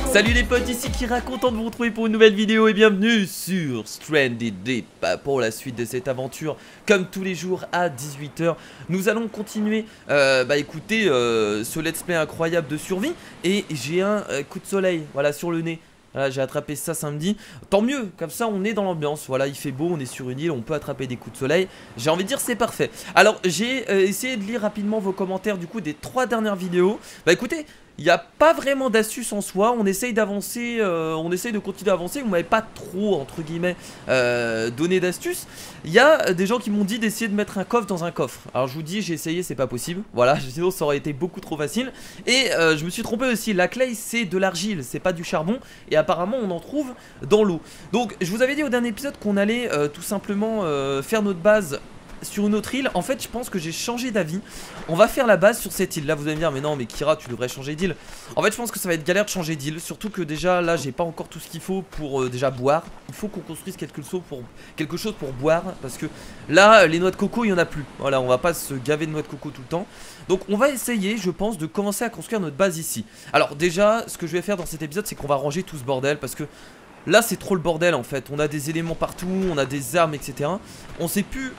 Salut les potes, ici Kira, content de vous retrouver pour une nouvelle vidéo et bienvenue sur Stranded Deep pour la suite de cette aventure. Comme tous les jours à 18 h, nous allons continuer écoutez, ce let's play incroyable de survie. Et j'ai un coup de soleil, voilà, sur le nez. Voilà, j'ai attrapé ça samedi, tant mieux, comme ça on est dans l'ambiance, voilà, il fait beau, on est sur une île, on peut attraper des coups de soleil. J'ai envie de dire c'est parfait. Alors j'ai essayé de lire rapidement vos commentaires du coup des 3 dernières vidéos. Bah écoutez, il n'y a pas vraiment d'astuce en soi, on essaye d'avancer, on essaye de continuer à avancer. Vous m'avez pas trop, entre guillemets, donné d'astuces. Il y a des gens qui m'ont dit d'essayer de mettre un coffre dans un coffre. Alors je vous dis, j'ai essayé, c'est pas possible, voilà, sinon ça aurait été beaucoup trop facile. Et je me suis trompé aussi, la clay c'est de l'argile, c'est pas du charbon. Et apparemment on en trouve dans l'eau. Donc je vous avais dit au dernier épisode qu'on allait tout simplement faire notre base sur une autre île. En fait je pense que j'ai changé d'avis. On va faire la base sur cette île. Là vous allez me dire mais non mais Kira tu devrais changer d'île. En fait je pense que ça va être galère de changer d'île. Surtout que déjà là j'ai pas encore tout ce qu'il faut pour déjà boire. Il faut qu'on construise quelque chose pour boire. Parce que là les noix de coco il y en a plus. Voilà, on va pas se gaver de noix de coco tout le temps. Donc on va essayer je pense de commencer à construire notre base ici. Alors déjà ce que je vais faire dans cet épisode c'est qu'on va ranger tout ce bordel. Parce que là c'est trop le bordel en fait. On a des éléments partout, on a des armes etc. On sait plus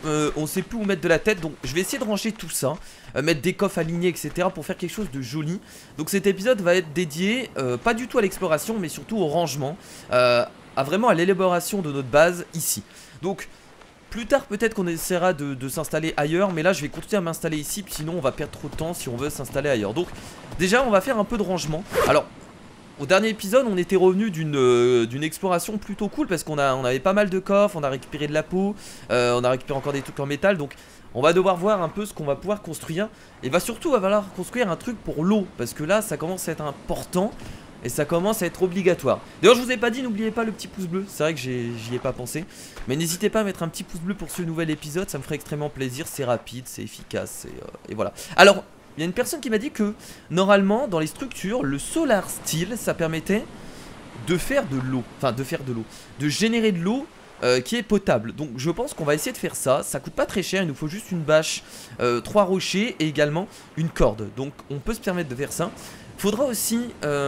où mettre de la tête. Donc je vais essayer de ranger tout ça, mettre des coffres alignés etc. pour faire quelque chose de joli. Donc cet épisode va être dédié pas du tout à l'exploration mais surtout au rangement, vraiment à l'élaboration de notre base ici. Donc plus tard peut-être qu'on essaiera de s'installer ailleurs. Mais là je vais continuer à m'installer ici, sinon on va perdre trop de temps si on veut s'installer ailleurs. Donc déjà on va faire un peu de rangement. Alors au dernier épisode on était revenu d'une exploration plutôt cool. Parce qu'on avait pas mal de coffres, on a récupéré de la peau, on a récupéré encore des trucs en métal. Donc on va devoir voir un peu ce qu'on va pouvoir construire. Et surtout va falloir construire un truc pour l'eau. Parce que là ça commence à être important et ça commence à être obligatoire. D'ailleurs je vous ai pas dit, n'oubliez pas le petit pouce bleu. C'est vrai que j'y ai pas pensé. Mais n'hésitez pas à mettre un petit pouce bleu pour ce nouvel épisode. Ça me ferait extrêmement plaisir, c'est rapide, c'est efficace et voilà. Alors il y a une personne qui m'a dit que normalement dans les structures le solar steel ça permettait de faire de l'eau. Enfin de générer de l'eau qui est potable. Donc je pense qu'on va essayer de faire ça. Ça coûte pas très cher, il nous faut juste une bâche, 3 rochers et également une corde. Donc on peut se permettre de faire ça. Faudra aussi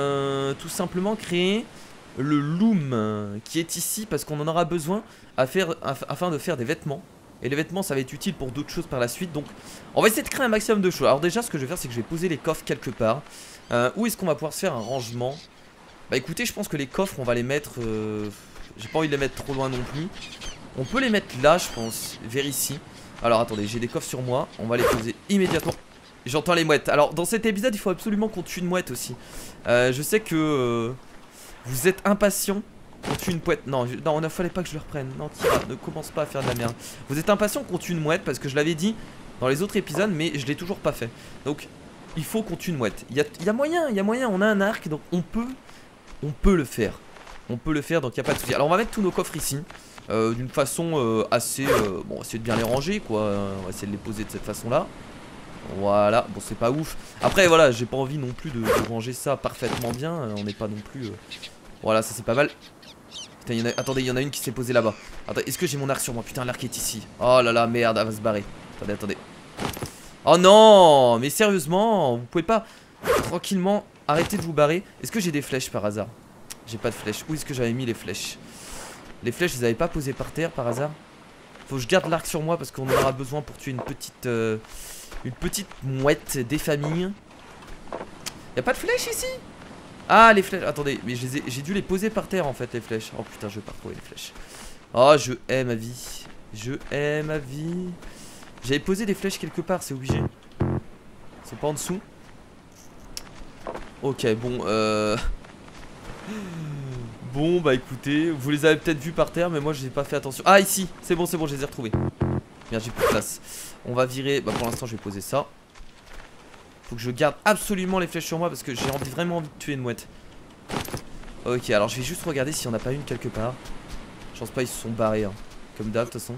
tout simplement créer le loom qui est ici. Parce qu'on en aura besoin afin de faire des vêtements. Et les vêtements ça va être utile pour d'autres choses par la suite. Donc on va essayer de créer un maximum de choses. Alors déjà ce que je vais faire c'est que je vais poser les coffres quelque part. Où est-ce qu'on va pouvoir se faire un rangement? Bah écoutez je pense que les coffres on va les mettre j'ai pas envie de les mettre trop loin non plus. On peut les mettre là je pense, vers ici. Alors attendez, j'ai des coffres sur moi. On va les poser immédiatement. J'entends les mouettes. Alors dans cet épisode il faut absolument qu'on tue une mouette aussi. Je sais que vous êtes impatients. On tue une mouette. Non, non, il fallait pas que je le reprenne. Non, Kira, ne commence pas à faire de la merde. Vous êtes impatient qu'on tue une mouette parce que je l'avais dit dans les autres épisodes, mais je l'ai toujours pas fait. Donc, il faut qu'on tue une mouette. Il y a moyen, on a un arc, donc on peut le faire. On peut le faire, donc il n'y a pas de souci. Alors, on va mettre tous nos coffres ici, d'une façon assez. Bon, on va essayer de bien les ranger, quoi. On va essayer de les poser de cette façon-là. Voilà, bon, c'est pas ouf. Après, voilà, j'ai pas envie non plus de ranger ça parfaitement bien. On n'est pas non plus. Voilà, ça c'est pas mal. Putain, attendez, il y en a une qui s'est posée là-bas. Attends, est-ce que j'ai mon arc sur moi? Putain, l'arc est ici. Oh là là, merde, elle va se barrer. Attendez. Oh non, mais sérieusement, vous pouvez pas tranquillement arrêter de vous barrer? Est-ce que j'ai des flèches par hasard? J'ai pas de flèches. Où est-ce que j'avais mis les flèches? Les flèches, je les avais pas posées par terre par hasard? Faut que je garde l'arc sur moi parce qu'on en aura besoin pour tuer une petite mouette des familles. Y'a pas de flèches ici? Ah les flèches, attendez, mais j'ai dû les poser par terre en fait les flèches. Oh putain je vais pas retrouver les flèches. Oh je hais ma vie. Je hais ma vie. J'avais posé des flèches quelque part, c'est obligé. C'est pas en dessous. Ok bon bon bah écoutez, vous les avez peut-être vus par terre mais moi je n'ai pas fait attention. Ah ici, c'est bon je les ai retrouvés. Merde j'ai plus de place. On va virer, bah pour l'instant je vais poser ça. Faut que je garde absolument les flèches sur moi parce que j'ai vraiment envie de tuer une mouette. Ok, alors je vais juste regarder s'il n'y en a pas une quelque part. Je pense pas, ils se sont barrés hein. Comme d'hab de toute façon.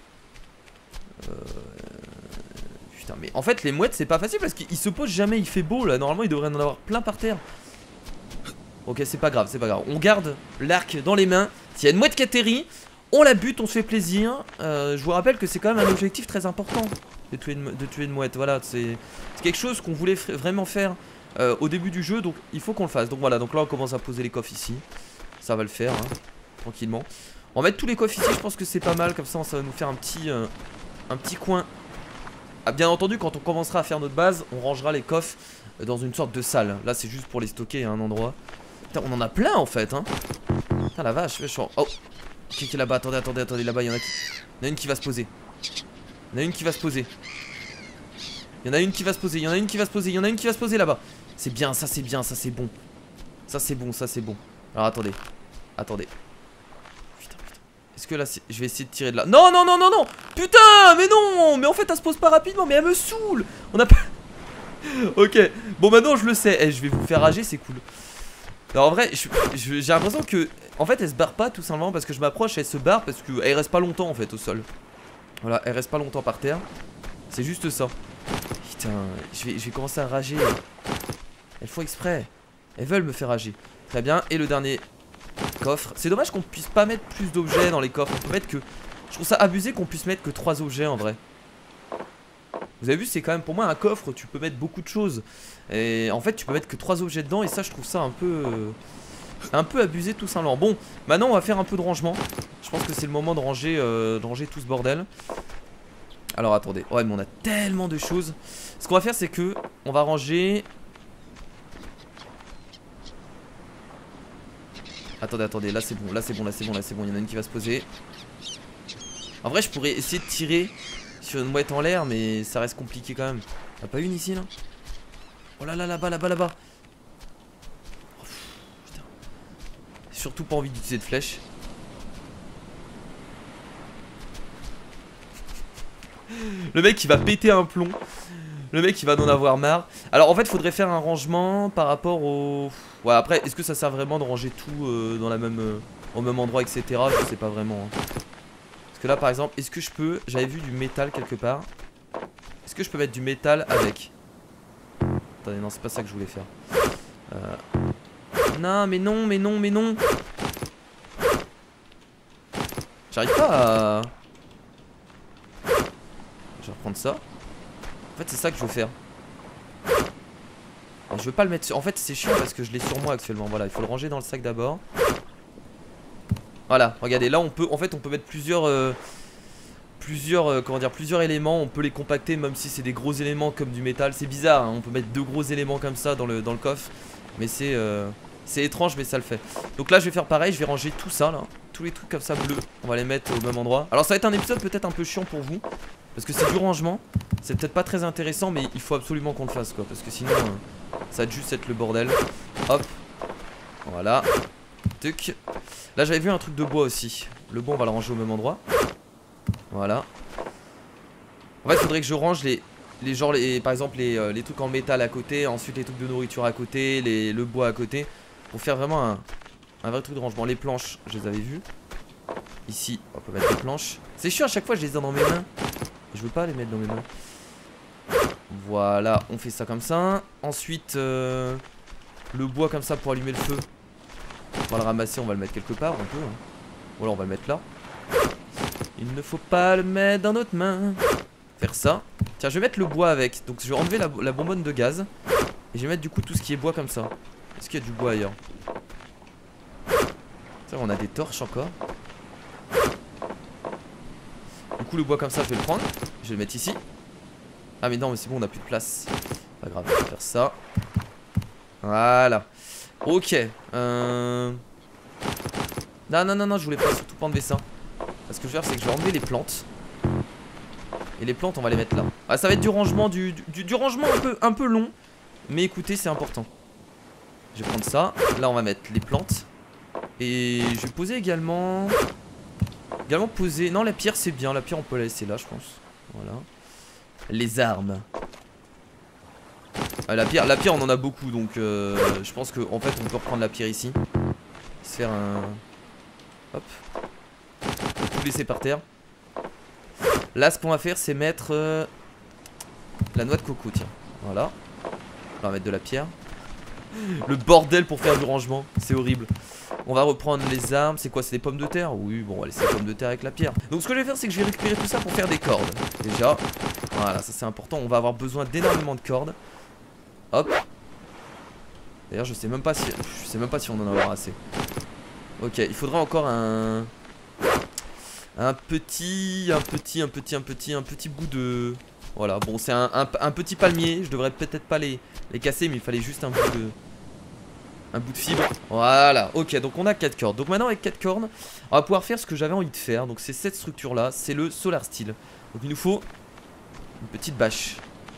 Putain, mais en fait les mouettes c'est pas facile parce qu'ils se posent jamais, il fait beau là. Normalement il devrait en avoir plein par terre. Ok, c'est pas grave, on garde l'arc dans les mains. S'il y a une mouette qui atterrit, on la bute, on se fait plaisir. Je vous rappelle que c'est quand même un objectif très important de tuer une mouette. Voilà, c'est quelque chose qu'on voulait vraiment faire au début du jeu, donc il faut qu'on le fasse. Donc voilà, donc là on commence à poser les coffres ici. Ça va le faire, hein, tranquillement. On va mettre tous les coffres ici, je pense que c'est pas mal. Comme ça va nous faire un petit coin. Ah, bien entendu, quand on commencera à faire notre base, on rangera les coffres dans une sorte de salle. Là c'est juste pour les stocker à un endroit. Putain, on en a plein en fait, hein. Putain la vache, je suis en... Oh, qui est là-bas? Attendez, là-bas, il y en a une qui va se poser. Il y en a une qui va se poser. Il y en a une qui va se poser, il y en a une qui va se poser, il y en a une qui va se poser là-bas. C'est bien, ça c'est bon. Ça c'est bon, ça c'est bon. Alors attendez. Putain. Est-ce que là, je vais essayer de tirer de là. Non. Putain, mais non. Mais en fait, elle se pose pas rapidement, mais elle me saoule. On a pas... Ok, bon maintenant je le sais. Eh, je vais vous faire rager, c'est cool. Alors en vrai, j'ai l'impression que... En fait, elle se barre pas tout simplement parce que je m'approche, elle se barre parce qu'elle reste pas longtemps en fait au sol. Voilà, elle reste pas longtemps par terre. C'est juste ça. Putain, je vais commencer à rager. Elles font exprès. Elles veulent me faire rager. Très bien, et le dernier coffre. C'est dommage qu'on puisse pas mettre plus d'objets dans les coffres. On peut mettre que... Je trouve ça abusé qu'on puisse mettre que 3 objets en vrai. Vous avez vu, c'est quand même pour moi un coffre, tu peux mettre beaucoup de choses. Et en fait, tu peux mettre que 3 objets dedans. Et ça, je trouve ça un peu abusé tout simplement. Bon, maintenant on va faire un peu de rangement. Je pense que c'est le moment de ranger tout ce bordel. Alors attendez, ouais mais on a tellement de choses. Ce qu'on va faire c'est que on va ranger. Attendez, là c'est bon, il y en a une qui va se poser. En vrai je pourrais essayer de tirer sur une mouette en l'air, mais ça reste compliqué quand même. T'as pas une ici là? Oh là là, là-bas. Oh, putain. Surtout pas envie d'utiliser de flèches. Le mec il va péter un plomb. Le mec il va en avoir marre. Alors en fait il faudrait faire un rangement par rapport au... Ouais après est-ce que ça sert vraiment de ranger tout dans la même, au même endroit etc. Je sais pas vraiment hein. Parce que là par exemple est-ce que je peux... J'avais vu du métal quelque part. Est-ce que je peux mettre du métal avec... Attendez non c'est pas ça que je voulais faire. Non mais non. J'arrive pas à... Je vais reprendre ça. En fait c'est ça que je veux faire. Je veux pas le mettre sur... En fait c'est chiant parce que je l'ai sur moi actuellement. Voilà, il faut le ranger dans le sac d'abord. Voilà, regardez, là on peut... En fait on peut mettre plusieurs éléments. On peut les compacter même si c'est des gros éléments comme du métal. C'est bizarre hein, on peut mettre 2 gros éléments comme ça dans le coffre. Mais c'est étrange mais ça le fait. Donc là je vais faire pareil, je vais ranger tout ça là. Tous les trucs comme ça bleus, on va les mettre au même endroit. Alors ça va être un épisode peut-être un peu chiant pour vous parce que c'est du rangement. C'est peut-être pas très intéressant mais il faut absolument qu'on le fasse quoi. Parce que sinon ça va juste être le bordel. Hop. Voilà. Tuc. Là j'avais vu un truc de bois aussi. Le bois on va le ranger au même endroit. Voilà. En fait il faudrait que je range par exemple les trucs en métal à côté. Ensuite les trucs de nourriture à côté. Le bois à côté. Pour faire vraiment un vrai truc de rangement. Les planches je les avais vues. Ici on peut mettre les planches. C'est chiant à chaque fois je les ai dans mes mains. Je veux pas les mettre dans mes mains. Voilà, on fait ça comme ça. Ensuite, le bois comme ça pour allumer le feu. On va le ramasser, on va le mettre quelque part. On peut. Hein. Voilà, on va le mettre là. Il ne faut pas le mettre dans notre main. Faire ça. Tiens, je vais mettre le bois avec. Donc, je vais enlever la bonbonne de gaz. Et je vais mettre du coup tout ce qui est bois comme ça. Est-ce qu'il y a du bois ailleurs? Tiens, on a des torches encore. Du coup, le bois comme ça, je vais le prendre. Je vais le mettre ici. Ah mais non mais c'est bon on a plus de place. Pas grave, on va faire ça. Voilà. Ok. Non je voulais pas surtout pas enlever ça. Ce que je vais faire c'est que je vais enlever les plantes. Et les plantes on va les mettre là. Ah ça va être du rangement du rangement un peu long. Mais écoutez c'est important. Je vais prendre ça. Là on va mettre les plantes. Et je vais poser également poser. Non la pierre c'est bien. La pierre on peut la laisser là je pense. Voilà. Les armes. La pierre on en a beaucoup donc je pense qu'en fait on peut reprendre la pierre ici. Se faire un... Hop. Tout laisser par terre. Là ce qu'on va faire c'est mettre la noix de coco tiens. Voilà. On va mettre de la pierre. Le bordel pour faire du rangement. C'est horrible. On va reprendre les armes. C'est quoi? C'est des pommes de terre? Oui bon on va laisser les pommes de terre avec la pierre. Donc ce que je vais faire c'est que je vais récupérer tout ça pour faire des cordes. Déjà. Voilà ça c'est important. On va avoir besoin d'énormément de cordes. Hop. D'ailleurs je sais même pas si on en aura assez. Ok, il faudra encore un petit bout de... Voilà, bon c'est un petit palmier. Je devrais peut-être pas les casser, mais il fallait juste un bout de fibre. Voilà, ok, donc on a 4 cordes. Donc maintenant avec 4 cordes, on va pouvoir faire ce que j'avais envie de faire. Donc c'est cette structure là, c'est le solar steel. Donc il nous faut une petite bâche.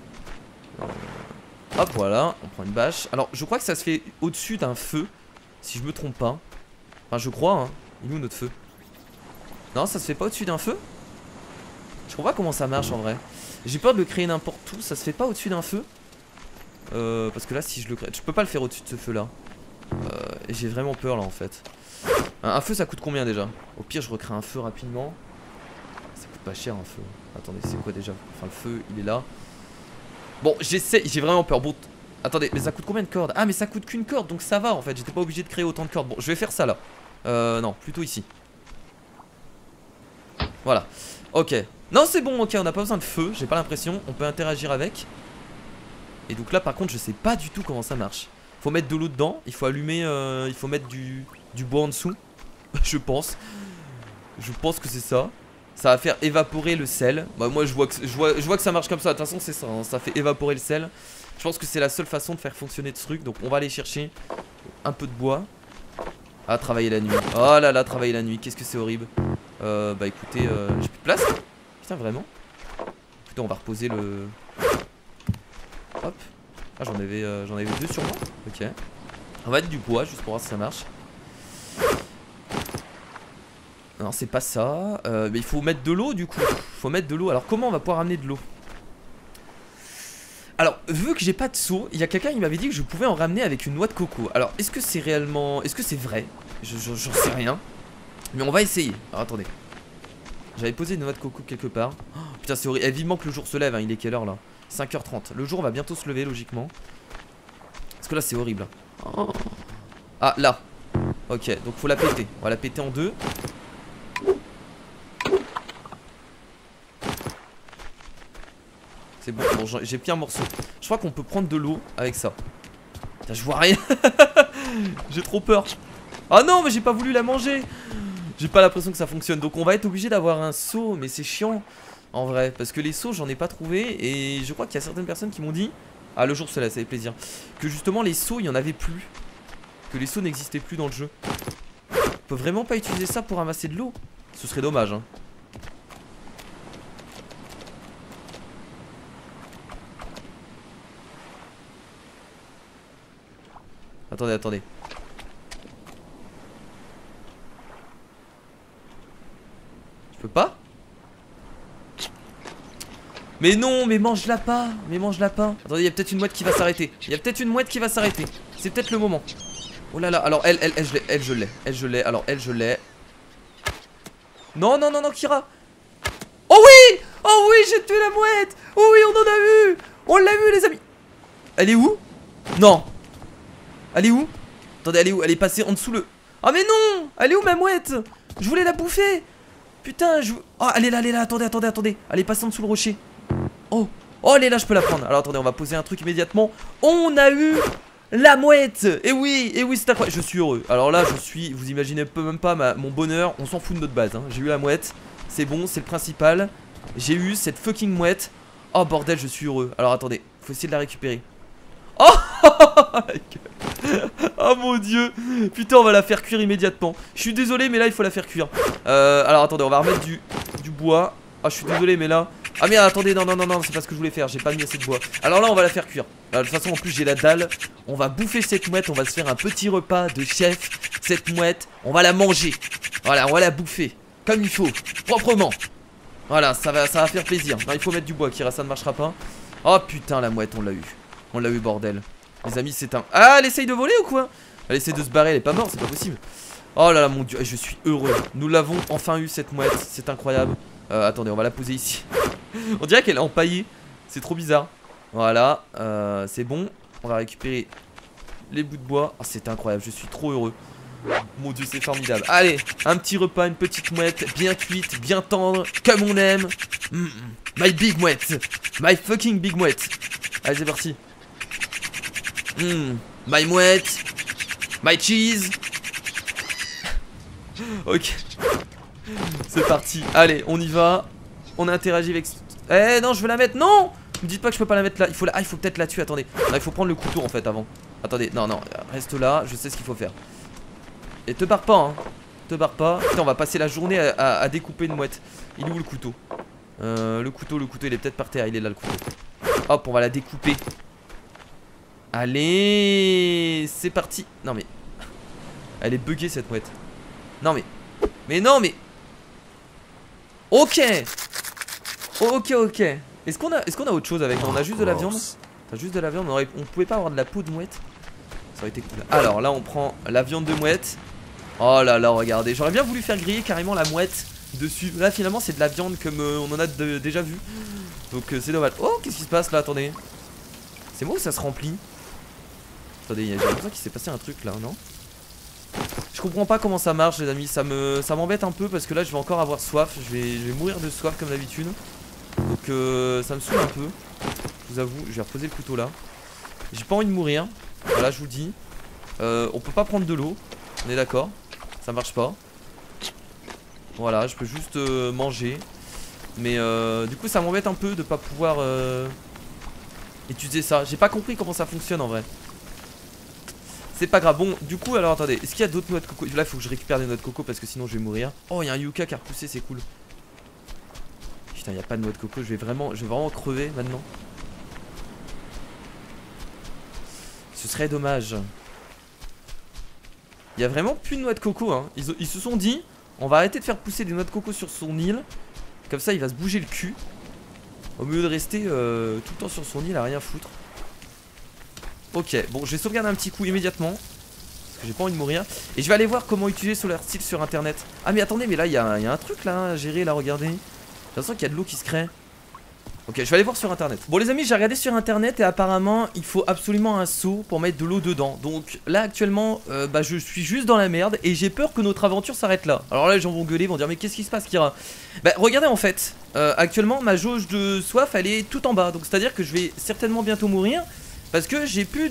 Hop, voilà, on prend une bâche. Alors je crois que ça se fait au-dessus d'un feu, si je me trompe pas. Enfin je crois, hein. Il est où notre feu? Non, ça se fait pas au-dessus d'un feu? Je comprends pas comment ça marche en vrai. J'ai peur de le créer n'importe où, ça se fait pas au-dessus d'un feu. Parce que là si je le crée, je peux pas le faire au-dessus de ce feu là. Et j'ai vraiment peur là en fait. Un feu ça coûte combien déjà? Au pire je recrée un feu rapidement. Ça coûte pas cher un feu. Attendez, c'est quoi déjà? Enfin le feu il est là. Bon j'essaie, j'ai vraiment peur. Bon, attendez, mais ça coûte combien de cordes? Ah mais ça coûte qu'une corde donc ça va en fait. J'étais pas obligé de créer autant de cordes. Bon je vais faire ça là. Non, plutôt ici. Voilà, ok. Non c'est bon, ok, on n'a pas besoin de feu, j'ai pas l'impression. On peut interagir avec. Et donc là par contre je sais pas du tout comment ça marche. Faut mettre de l'eau dedans, il faut allumer, il faut mettre du bois en dessous. Je pense que c'est ça. Ça va faire évaporer le sel. Bah moi je vois que ça marche comme ça. De toute façon c'est ça, hein. Ça fait évaporer le sel. Je pense que c'est la seule façon de faire fonctionner ce truc. Donc on va aller chercher un peu de bois. Ah, travailler la nuit. Oh là là, travailler la nuit, qu'est-ce que c'est horrible. Bah écoutez, j'ai plus de place. Putain vraiment. Écoutez, on va reposer le... Hop. Ah j'en avais deux sur moi. Ok. On va mettre du bois juste pour voir si ça marche. Non c'est pas ça. Mais il faut mettre de l'eau du coup. Faut mettre de l'eau. Alors comment on va pouvoir amener de l'eau? Alors vu que j'ai pas de seau, il y a quelqu'un qui m'avait dit que je pouvais en ramener avec une noix de coco. Alors est-ce que c'est réellement... Est-ce que c'est vrai? J'en sais rien. Mais on va essayer. Alors attendez. J'avais posé une noix de coco quelque part. Oh, putain c'est horrible. Vivement que le jour se lève, hein. Il est quelle heure là? 5h30. Le jour va bientôt se lever logiquement. Parce que là c'est horrible. Oh. Ah là. Ok, donc faut la péter. On va la péter en deux. C'est bon, bon j'ai pris un morceau. Je crois qu'on peut prendre de l'eau avec ça. Putain, je vois rien. J'ai trop peur. Ah non, mais j'ai pas voulu la manger. J'ai pas l'impression que ça fonctionne. Donc on va être obligé d'avoir un seau. Mais c'est chiant en vrai. Parce que les seaux j'en ai pas trouvé. Et je crois qu'il y a certaines personnes qui m'ont dit... Ah le jour se lève, ça fait plaisir. Que justement les seaux il y en avait plus. Que les seaux n'existaient plus dans le jeu. On peut vraiment pas utiliser ça pour ramasser de l'eau. Ce serait dommage hein. Attendez, attendez. Je peux pas? Mais non, mais mange-la pas. Mais mange-la pas. Attendez, il y a peut-être une mouette qui va s'arrêter. Il y a peut-être une mouette qui va s'arrêter. C'est peut-être le moment. Oh là là, alors elle, je l'ai. Alors elle, je l'ai. Non, non, non, non, Kira. Oh oui! Oh oui, j'ai tué la mouette. Oh oui, on en a vu. On l'a vu les amis. Elle est où? Non. Elle est où? Attendez, elle est où? Elle est passée en dessous le... Ah mais non! Elle est où ma mouette? Je voulais la bouffer. Putain, je... Oh, elle est là, attendez, attendez, attendez. Elle est passée en dessous le rocher. Oh, oh, elle est là, je peux la prendre. Alors attendez, on va poser un truc immédiatement. On a eu la mouette. Et oui, c'est incroyable. Je suis heureux. Alors là, je suis... Vous imaginez même pas mon bonheur. On s'en fout de notre base, hein. J'ai eu la mouette. C'est bon, c'est le principal. J'ai eu cette fucking mouette. Oh bordel, je suis heureux. Alors attendez, faut essayer de la récupérer. Oh oh mon dieu. Putain, on va la faire cuire immédiatement. Je suis désolé mais là il faut la faire cuire. Alors attendez, on va remettre du bois. Ah je suis désolé mais là... Ah mais attendez, non, c'est pas ce que je voulais faire. J'ai pas mis assez de bois. Alors là on va la faire cuire. De toute façon en plus j'ai la dalle. On va bouffer cette mouette. On va se faire un petit repas de chef. Cette mouette, on va la manger. Voilà, on va la bouffer comme il faut, proprement. Voilà, ça va faire plaisir. Non, il faut mettre du bois, Kira, ça ne marchera pas. Oh putain, la mouette, on l'a eu. On l'a eu, bordel. Les amis, c'est un... Ah, elle essaye de voler ou quoi? Elle essaie de se barrer, elle est pas morte, c'est pas possible. Oh là là, mon dieu, je suis heureux. Nous l'avons enfin eu, cette mouette, c'est incroyable. Attendez, on va la poser ici. On dirait qu'elle est empaillée. C'est trop bizarre. Voilà, c'est bon. On va récupérer les bouts de bois. Oh, c'est incroyable, je suis trop heureux. Mon dieu, c'est formidable. Allez, un petit repas, une petite mouette, bien cuite, bien tendre, comme on aime. My big mouette. My fucking big mouette. Allez, c'est parti. My mouette. My cheese. Ok. C'est parti. Allez, on y va. On interagit avec... Eh non, je veux la mettre. Non, me dites pas que je peux pas la mettre là. Il faut la... Ah, il faut peut-être la tuer. Attendez. Non, il faut prendre le couteau en fait avant. Attendez. Non, non. Reste là. Je sais ce qu'il faut faire. Et te barre pas, hein. Te barre pas. Putain, on va passer la journée à découper une mouette. Il est où le couteau? Le couteau, il est peut-être par terre. Il est là le couteau. Hop, on va la découper. Allez, c'est parti. Non mais... Elle est buggée cette mouette. Non mais... Mais non mais... Ok. Ok, ok. Est-ce qu'on a autre chose avec nous? On a juste de la viande. T'as juste de la viande. On pouvait pas avoir de la peau de mouette? Ça aurait été cool. Alors là on prend la viande de mouette. Oh là là, regardez. J'aurais bien voulu faire griller carrément la mouette dessus. Là finalement c'est de la viande comme on en a déjà vu. Donc c'est dommage. Oh, qu'est-ce qui se passe là? Attendez. C'est moi ou ça se remplit? Attendez, j'ai l'impression qu'il s'est passé un truc là, non? Je comprends pas comment ça marche les amis. Ça m'embête un peu parce que là je vais encore avoir soif. Je vais mourir de soif comme d'habitude. Donc ça me saoule un peu. Je vous avoue, je vais reposer le couteau là. J'ai pas envie de mourir. Voilà, je vous dis. On peut pas prendre de l'eau. On est d'accord? Ça marche pas. Voilà, je peux juste manger. Mais du coup ça m'embête un peu de pas pouvoir utiliser ça. J'ai pas compris comment ça fonctionne en vrai. C'est pas grave. Bon, du coup, alors attendez. Est-ce qu'il y a d'autres noix de coco? Là, il faut que je récupère des noix de coco parce que sinon je vais mourir. Oh, il y a un yucca qui a repoussé, c'est cool. Putain, il n'y a pas de noix de coco. Je vais vraiment crever maintenant. Ce serait dommage. Il y a vraiment plus de noix de coco, hein. Ils se sont dit, on va arrêter de faire pousser des noix de coco sur son île. Comme ça, il va se bouger le cul. Au lieu de rester tout le temps sur son île à rien foutre. Ok, bon, je vais sauvegarder un petit coup immédiatement. Parce que j'ai pas envie de mourir. Et je vais aller voir comment utiliser Solar Steel sur internet. Ah, mais attendez, mais là, il y a un truc là à gérer, là, regardez. J'ai l'impression qu'il y a de l'eau qui se crée. Ok, je vais aller voir sur internet. Bon les amis, j'ai regardé sur internet et apparemment il faut absolument un seau pour mettre de l'eau dedans. Donc là actuellement je suis juste dans la merde et j'ai peur que notre aventure s'arrête là. Alors là les gens vont gueuler, vont dire mais qu'est-ce qui se passe Kira? Bah regardez en fait, actuellement ma jauge de soif elle est tout en bas. Donc c'est à dire que je vais certainement bientôt mourir. Parce que j'ai plus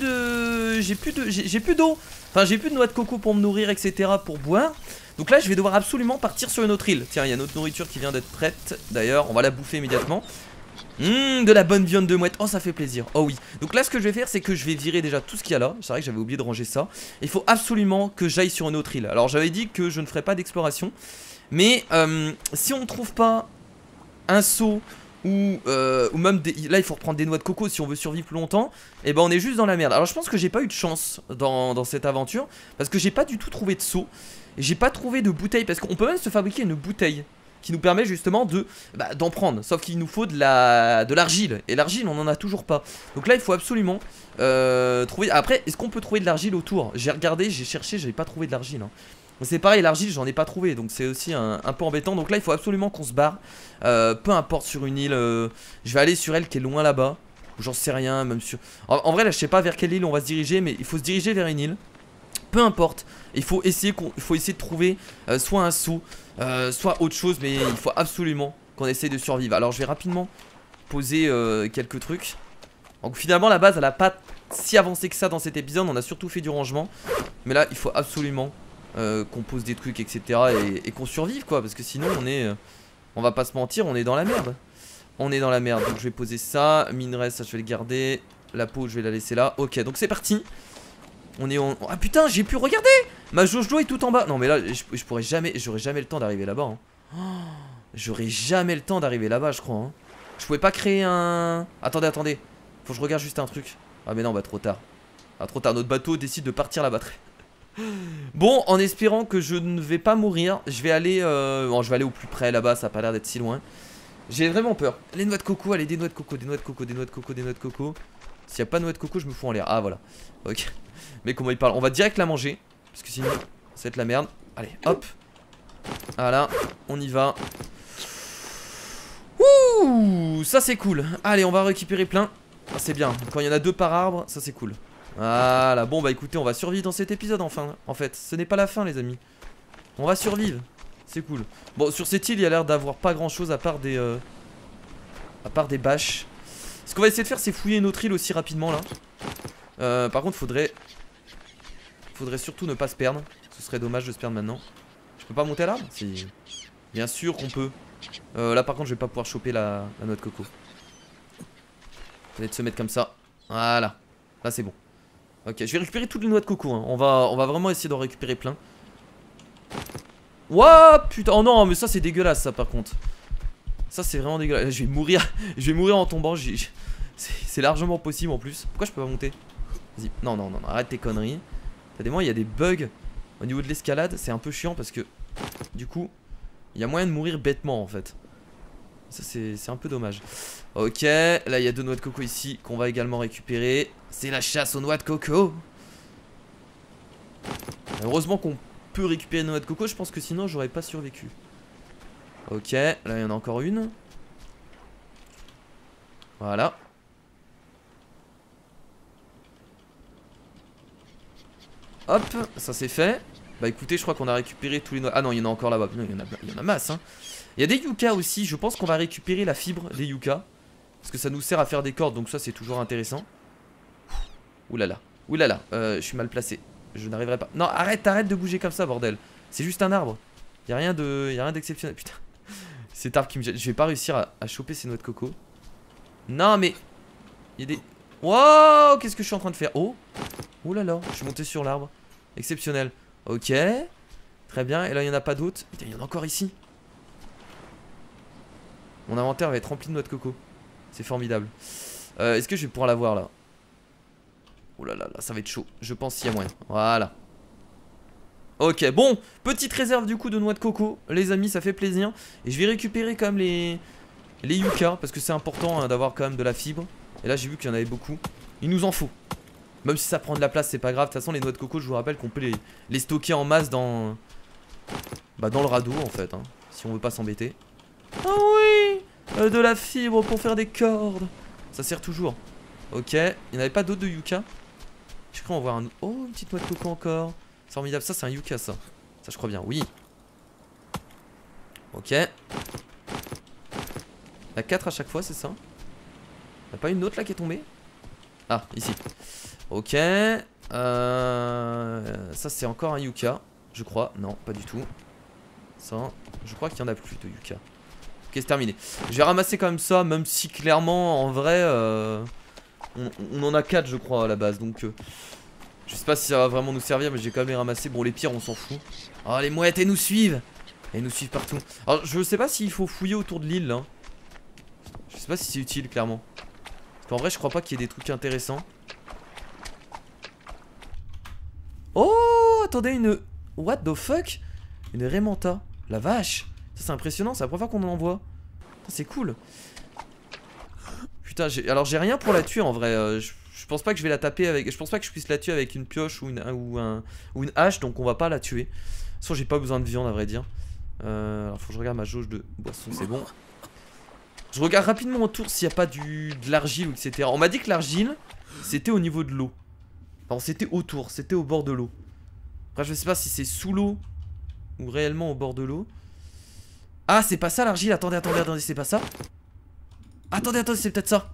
d'eau. Enfin j'ai plus de noix de coco pour me nourrir, etc, pour boire. Donc là je vais devoir absolument partir sur une autre île. Tiens, il y a notre nourriture qui vient d'être prête. D'ailleurs on va la bouffer immédiatement. De la bonne viande de mouette. Oh ça fait plaisir. Oh oui. Donc là ce que je vais faire c'est que je vais virer déjà tout ce qu'il y a là. C'est vrai que j'avais oublié de ranger ça. Il faut absolument que j'aille sur une autre île. Alors j'avais dit que je ne ferais pas d'exploration. Mais si on ne trouve pas un seau ou même là il faut reprendre des noix de coco si on veut survivre plus longtemps. Et ben on est juste dans la merde. Alors je pense que j'ai pas eu de chance dans cette aventure. Parce que j'ai pas du tout trouvé de seau. Et j'ai pas trouvé de bouteille. Parce qu'on peut même se fabriquer une bouteille qui nous permet justement d'en prendre. Sauf qu'il nous faut de l'argile. Et l'argile on en a toujours pas. Donc là il faut absolument trouver. Après est-ce qu'on peut trouver de l'argile autour? J'ai regardé, j'ai cherché, j'avais pas trouvé de l'argile, hein. C'est pareil, l'argile j'en ai pas trouvé. Donc c'est aussi un peu embêtant. Donc là il faut absolument qu'on se barre, peu importe sur une île. Je vais aller sur elle qui est loin là-bas. J'en sais rien, même sur... En vrai là je sais pas vers quelle île on va se diriger. Mais il faut se diriger vers une île. Peu importe. Il faut essayer de trouver soit un seau, soit autre chose. Mais il faut absolument qu'on essaye de survivre. Alors je vais rapidement poser quelques trucs. Donc finalement la base elle a pas si avancé que ça dans cet épisode. On a surtout fait du rangement. Mais là il faut absolument qu'on pose des trucs, etc. Et qu'on survive quoi. Parce que sinon on va pas se mentir, on est dans la merde. On est dans la merde. Donc je vais poser ça. Minerai ça je vais le garder. La peau je vais la laisser là. Ok donc c'est parti. On est en... Ah putain j'ai pu regarder. Ma jauge d'eau est tout en bas. Non mais là je pourrais jamais. J'aurais jamais le temps d'arriver là-bas, hein. Oh, j'aurais jamais le temps d'arriver là-bas je crois, hein. Je pouvais pas créer un... Attendez. Faut que je regarde juste un truc. Ah mais non bah trop tard. Ah trop tard, notre bateau décide de partir là-bas. Bon en espérant que je ne vais pas mourir. Je vais aller bon, je vais aller au plus près là-bas. Ça a pas l'air d'être si loin. J'ai vraiment peur. Les noix de coco, allez des noix de coco. Des noix de coco, des noix de coco, des noix de coco. S'il n'y a pas de noix de coco je me fous en l'air. Ah voilà. Ok. Mais comment il parle? On va direct la manger. Parce que sinon ça va être la merde. Allez hop. Voilà on y va. Ouh ça c'est cool. Allez on va récupérer plein. Ah, c'est bien. Quand il y en a deux par arbre ça c'est cool. Voilà bon bah écoutez on va survivre dans cet épisode enfin. En fait ce n'est pas la fin les amis. On va survivre. C'est cool. Bon sur cette île il y a l'air d'avoir pas grand chose à part des bâches. Ce qu'on va essayer de faire c'est fouiller une autre île aussi rapidement là. Par contre faudrait surtout ne pas se perdre. Ce serait dommage de se perdre maintenant. Je peux pas monter à l'arbre? Si. Bien sûr qu'on peut. Là par contre je vais pas pouvoir choper la noix de coco. Peut-être se mettre comme ça. Voilà. Là c'est bon. Ok, je vais récupérer toutes les noix de coco hein. On va vraiment essayer d'en récupérer plein. Wouah putain. Oh non mais ça c'est dégueulasse ça par contre. Ça c'est vraiment dégueulasse. Je vais mourir. Je vais mourir en tombant. C'est largement possible en plus. Pourquoi je peux pas monter? Vas-y. Non, non, non, arrête tes conneries. T'as des moments, il y a des bugs au niveau de l'escalade. C'est un peu chiant parce que du coup, il y a moyen de mourir bêtement en fait. Ça c'est un peu dommage. Ok, là il y a 2 noix de coco ici qu'on va également récupérer. C'est la chasse aux noix de coco. Heureusement qu'on peut récupérer une noix de coco. Je pense que sinon j'aurais pas survécu. Ok, là il y en a encore une. Voilà. Hop, ça c'est fait. Bah écoutez, je crois qu'on a récupéré tous les noix. Ah non, il y en a encore là-bas. Il y en a masse hein. Il y a des yucca aussi. Je pense qu'on va récupérer la fibre des yucca. Parce que ça nous sert à faire des cordes. Donc ça c'est toujours intéressant. Oulala. Oulala. Je suis mal placé. Je n'arriverai pas. Non, arrête de bouger comme ça, bordel. C'est juste un arbre. Il n'y a rien d'exceptionnel. Putain. Cet arbre qui me jette. Je vais pas réussir à choper ces noix de coco. Non mais il y a des... Wow, qu'est-ce que je suis en train de faire? Oh. Oh là là, je suis monté sur l'arbre. Exceptionnel. Ok. Très bien, et là il n'y en a pas d'autres. Il y en a encore ici. Mon inventaire va être rempli de noix de coco. C'est formidable. Est-ce que je vais pouvoir l'avoir là? Oh là là là, ça va être chaud. Je pense qu'il y a moyen. Voilà. Ok, bon, petite réserve du coup de noix de coco. Les amis, ça fait plaisir. Et je vais récupérer quand même les yucca. Parce que c'est important hein, d'avoir quand même de la fibre. Et là j'ai vu qu'il y en avait beaucoup. Il nous en faut. Même si ça prend de la place, c'est pas grave. De toute façon, les noix de coco, je vous rappelle qu'on peut les stocker en masse dans le radeau en fait hein, si on veut pas s'embêter. Ah oui, de la fibre pour faire des cordes. Ça sert toujours. Ok, il n'y en avait pas d'autres de yucca? Je crois en voir un... Oh, une petite noix de coco encore. C'est formidable, ça c'est un yucca ça. Ça je crois bien, oui. Ok. Il y a 4 à chaque fois, c'est ça? Il n'y a pas une autre là qui est tombée? Ah, ici. Ok. Ça c'est encore un yucca, je crois. Non, pas du tout. Ça, je crois qu'il y en a plus de yucca. Ok, c'est terminé. Je vais ramasser quand même ça, même si clairement, en vrai, on en a 4 je crois à la base. Donc, je sais pas si ça va vraiment nous servir, mais j'ai quand même les ramasser. Bon, les pires, on s'en fout. Oh, les mouettes, elles nous suivent. Elles nous suivent partout. Alors, je sais pas s'il faut fouiller autour de l'île, là. Je sais pas si c'est utile, clairement. Parce qu'en vrai, je crois pas qu'il y ait des trucs intéressants. Oh, attendez, une... What the fuck? Une Raymanta. La vache. Ça, c'est impressionnant, c'est la première fois qu'on en voit. C'est cool. Putain, alors j'ai rien pour la tuer en vrai. Je pense pas que je vais la taper avec... Je pense pas que je puisse la tuer avec une pioche ou une hache, donc on va pas la tuer. De toute façon, j'ai pas besoin de viande à vrai dire. Alors, faut que je regarde ma jauge de boisson, c'est bon. Je regarde rapidement autour s'il n'y a pas de l'argile ou etc. On m'a dit que l'argile, c'était au niveau de l'eau. Enfin, c'était autour, c'était au bord de l'eau. Après, je sais pas si c'est sous l'eau ou réellement au bord de l'eau. Ah, c'est pas ça l'argile. Attendez, c'est pas ça. Attendez, c'est peut-être ça.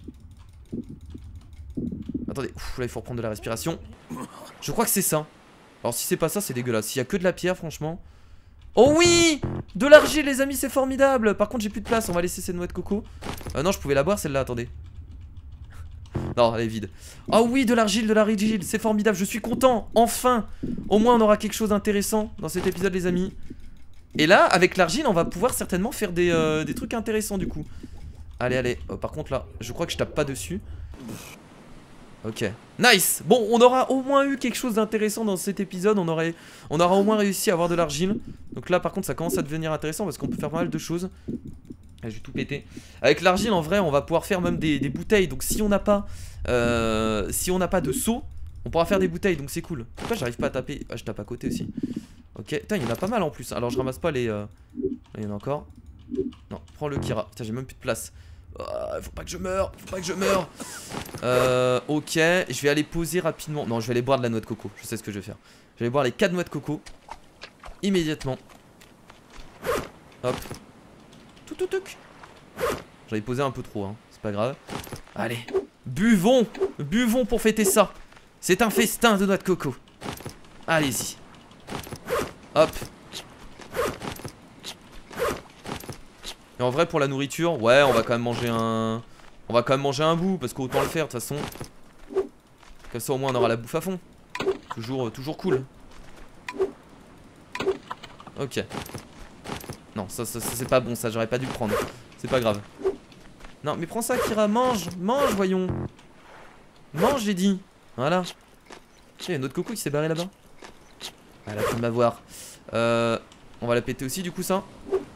Attendez, ouf, là il faut reprendre de la respiration. Je crois que c'est ça. Alors si c'est pas ça, c'est dégueulasse. S'il y a que de la pierre, franchement. Oh oui, de l'argile les amis, c'est formidable. Par contre j'ai plus de place, on va laisser cette noix de coco. Non, je pouvais la boire celle-là, attendez. Non, elle est vide. Oh oui, de l'argile, c'est formidable, je suis content. Enfin, au moins on aura quelque chose d'intéressant dans cet épisode les amis. Et là, avec l'argile, on va pouvoir certainement faire des trucs intéressants du coup. Allez. Par contre là, je crois que je tape pas dessus. Ok, nice. Bon, on aura au moins eu quelque chose d'intéressant dans cet épisode. On aura au moins réussi à avoir de l'argile. Donc là par contre ça commence à devenir intéressant parce qu'on peut faire pas mal de choses. Ah, je vais tout péter. Avec l'argile en vrai on va pouvoir faire même des bouteilles. Donc si on n'a pas de seau, on pourra faire des bouteilles. Donc c'est cool. Pourquoi j'arrive pas à taper? Ah, je tape à côté aussi. Ok, putain il y en a pas mal en plus. Alors je ramasse pas les... Là, il y en a encore. Non, prends le Kira. Putain j'ai même plus de place. Faut pas que je meure. Ok, je vais aller poser rapidement. Non, je vais aller boire de la noix de coco. Je sais ce que je vais faire. Je vais aller boire les 4 noix de coco immédiatement. Hop. J'en ai posé un peu trop, hein. C'est pas grave. Allez, Buvons. Buvons pour fêter ça. C'est un festin de noix de coco. Allez-y. Hop. Et en vrai pour la nourriture, ouais on va quand même manger un... On va quand même manger un bout parce qu'autant le faire de toute façon. Comme ça au moins on aura la bouffe à fond. Toujours cool. Ok. Non ça c'est pas bon ça, j'aurais pas dû le prendre. C'est pas grave. Non mais prends ça Kira, mange, mange voyons. Mange j'ai dit. Voilà. Il y a un autre coco qui s'est barré là-bas. Elle a train de m'avoir. On va la péter aussi du coup ça.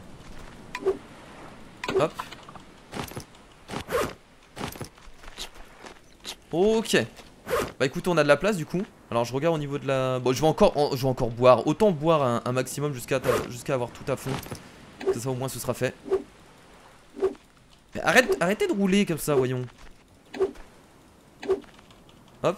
Hop. Ok. Bah écoutez on a de la place du coup. Alors je regarde au niveau de la... Bon je vais encore boire. Autant boire un maximum jusqu'à avoir tout à fond. Ça au moins ce sera fait. Mais arrêtez de rouler comme ça voyons. Hop.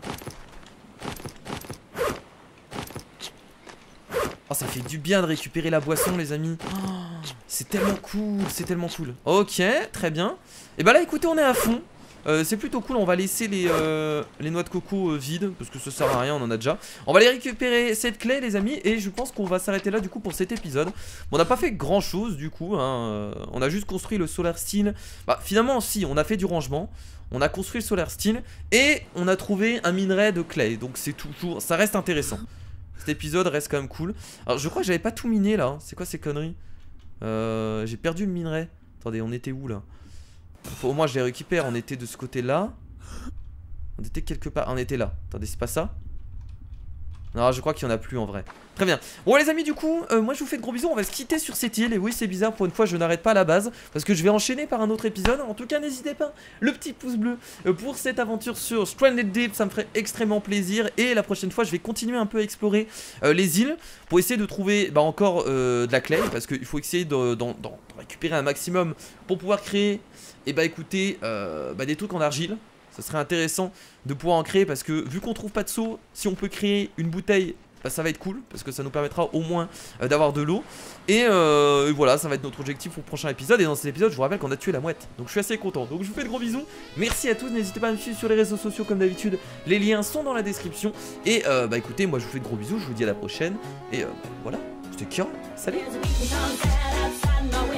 Oh ça fait du bien de récupérer la boisson les amis. Oh, c'est tellement cool, c'est tellement cool. Ok, très bien. Et bah là écoutez on est à fond. C'est plutôt cool, on va laisser les noix de coco vides parce que ça sert à rien, on en a déjà. On va aller récupérer cette clé les amis et je pense qu'on va s'arrêter là du coup pour cet épisode. Bon, on n'a pas fait grand chose du coup hein. On a juste construit le Solar Steel. Bah finalement si, on a fait du rangement. On a construit le Solar Steel et on a trouvé un minerai de clay. Donc c'est toujours, ça reste intéressant. Cet épisode reste quand même cool. Alors je crois que j'avais pas tout miné là, c'est quoi ces conneries? J'ai perdu le minerai. Attendez, on était où là? Au moins je les récupère, on était de ce côté là. On était quelque part, on était là. Attendez, c'est pas ça? Non, je crois qu'il y en a plus en vrai. Très bien. Bon les amis du coup, moi je vous fais de gros bisous. On va se quitter sur cette île. Et oui c'est bizarre, pour une fois je n'arrête pas à la base parce que je vais enchaîner par un autre épisode. En tout cas n'hésitez pas, le petit pouce bleu pour cette aventure sur Stranded Deep. Ça me ferait extrêmement plaisir. Et la prochaine fois je vais continuer un peu à explorer les îles pour essayer de trouver encore de la clay. Parce qu'il faut essayer d'en récupérer un maximum pour pouvoir créer écoutez des trucs en argile. Ça serait intéressant de pouvoir en créer parce que vu qu'on trouve pas de seau, si on peut créer une bouteille, bah, ça va être cool parce que ça nous permettra au moins d'avoir de l'eau. Et voilà, ça va être notre objectif pour le prochain épisode. Et dans cet épisode, je vous rappelle qu'on a tué la mouette. Donc je suis assez content. Donc je vous fais de gros bisous. Merci à tous. N'hésitez pas à me suivre sur les réseaux sociaux comme d'habitude. Les liens sont dans la description. Et écoutez, moi je vous fais de gros bisous. Je vous dis à la prochaine. Et voilà, c'était Kira. Salut.